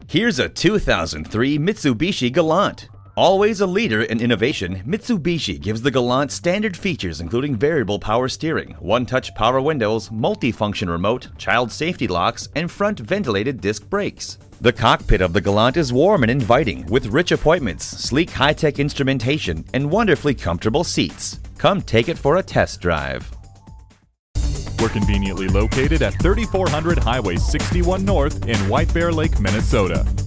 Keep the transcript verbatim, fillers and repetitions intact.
Here's a two thousand three Mitsubishi Galant. Always a leader in innovation, Mitsubishi gives the Galant standard features including variable power steering, one-touch power windows, multi-function remote, child safety locks, and front ventilated disc brakes. The cockpit of the Galant is warm and inviting, with rich appointments, sleek high-tech instrumentation, and wonderfully comfortable seats. Come take it for a test drive. We're conveniently located at thirty-four hundred Highway sixty-one North in White Bear Lake, Minnesota.